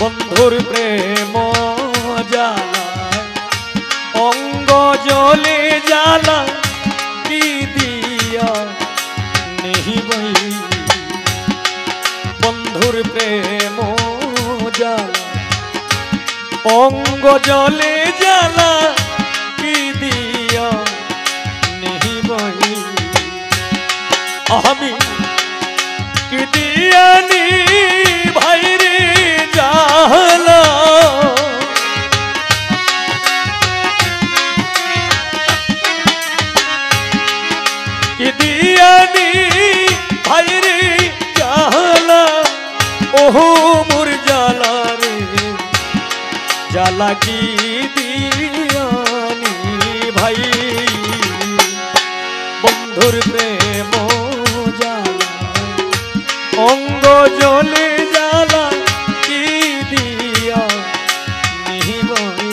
বন্ধুর প্রেম জ্বালা অঙ্গ জ্বলে জ্বালা কি দিয়া নিহিবই বন্ধুর প্রেম জ্বালা অঙ্গ জ্বলে জ্বালা কি দিয়া নিহিবই আমি কি দিয়া নি ভাইরে জ্বালা কি দিয়া নি ভাইরে জ্বালা ওহো মোর জ্বালা রে জ্বালা কি দিয়া নি ভাই বন্ধুর প্রেম জ্বালা অঙ্গ জ্বলে জ্বালা কি দিয়া নিহিবই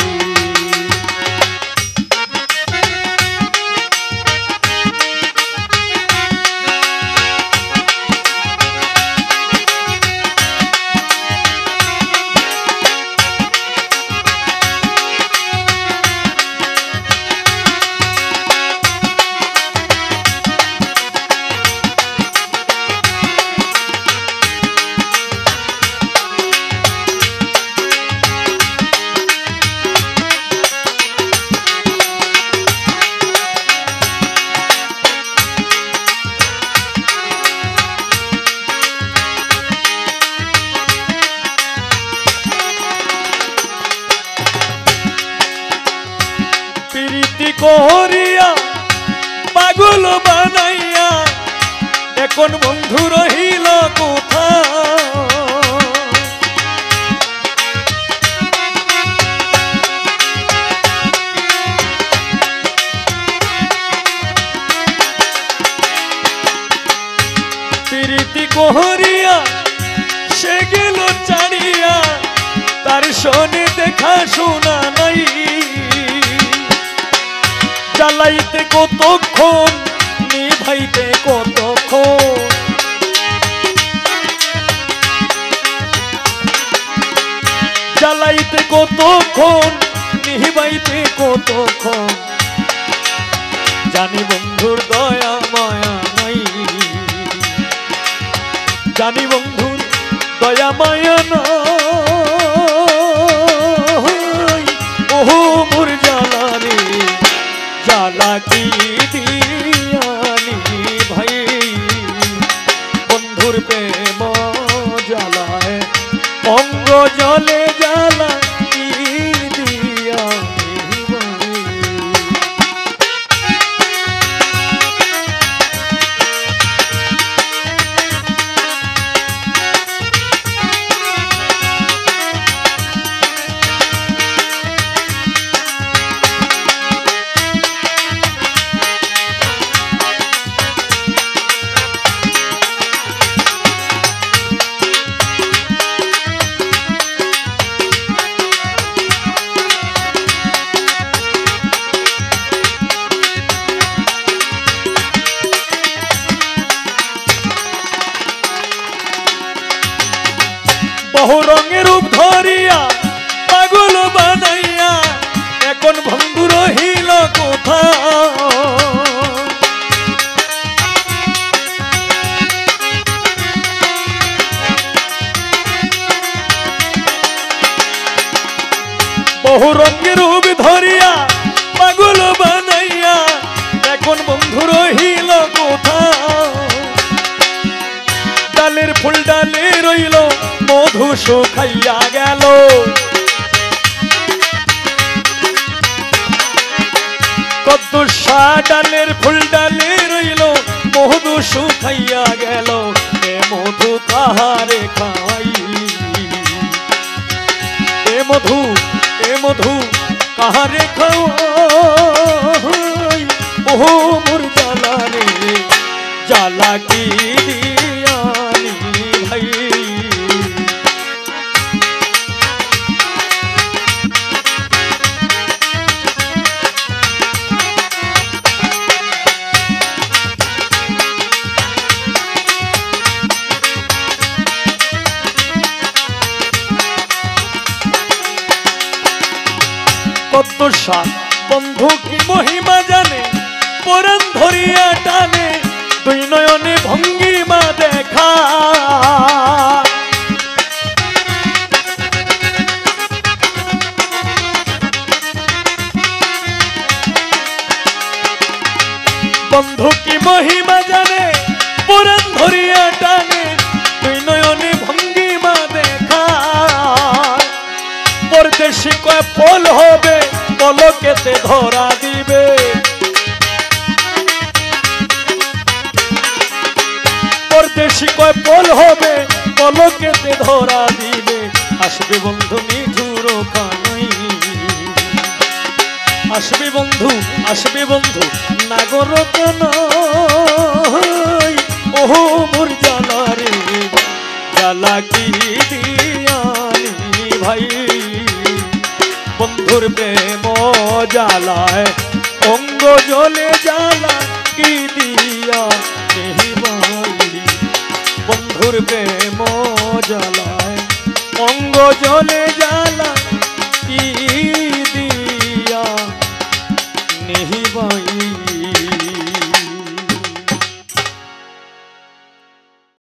করিয়া পাগল বানাইয়া এখন বন্ধু রহিল কোথা প্রীতি করিয়া সে গেল ছাড়িয়া তার শোনে দেখা শোনা নাই জ্বালাইতে কতক্ষণ নিভাইতে কতক্ষণ জ্বালাইতে কতক্ষণ নিভাইতে কতক্ষণ জানি বন্ধুর দয়া মায়া নাই জানি বন্ধুর দয়া মায়া নাই ওহো মোর জ্বালা রে জ্বালা কি দিয়ানি ভাই বন্ধুর প্রেম জ্বালায় অঙ্গ জলে জ্বালা কি দিয়ানি ভাই বহু রঙের রূপ ধরিয়া পাগল বানাইয়া এখন বন্ধু রহিল কোথা বহু রঙের রূপ ধরিয়া পাগল বানাইয়া এখন বন্ধু রহিল কোথা ডালের ফুল ডালে রইল মধু শুকাইয়া গেল কদ্দুসা ডালের ফুল ডালে রইল মধু শুকাইয়া গেল এ মধু কাহারে খাওয়াই এ মধু কাহারে খাওয়াই ওহো মোর জ্বালা রে জ্বালা কি দিয়ানি ভাই পদ্মসা বন্ধু কি মহিমা জানে পরাণ ধরিয়া টানে দুই নয়নে ভঙ্গিমা দেখা বন্ধু কি মহিমা জানে পরাণ ধরিয়া টানে দুই নয়নে ভঙ্গিমা দেখা পরদেশি কয় পল হবে পলকেতে ধরা দিবে পরদেশি কয় পল হবে পলকেতে ধরা দিবে আসবে বন্ধু নিঠুর কানাই আসবে বন্ধু নাগর কানাই ওহো মোর জ্বালা রে জ্বালা কি দিয়ানি ভাই বন্ধুর প্রেম জ্বালায় অঙ্গ জ্বলে জ্বালা কি দিয়া নেহি ভাই বন্ধুর প্রেম জ্বালায় অঙ্গ জ্বলে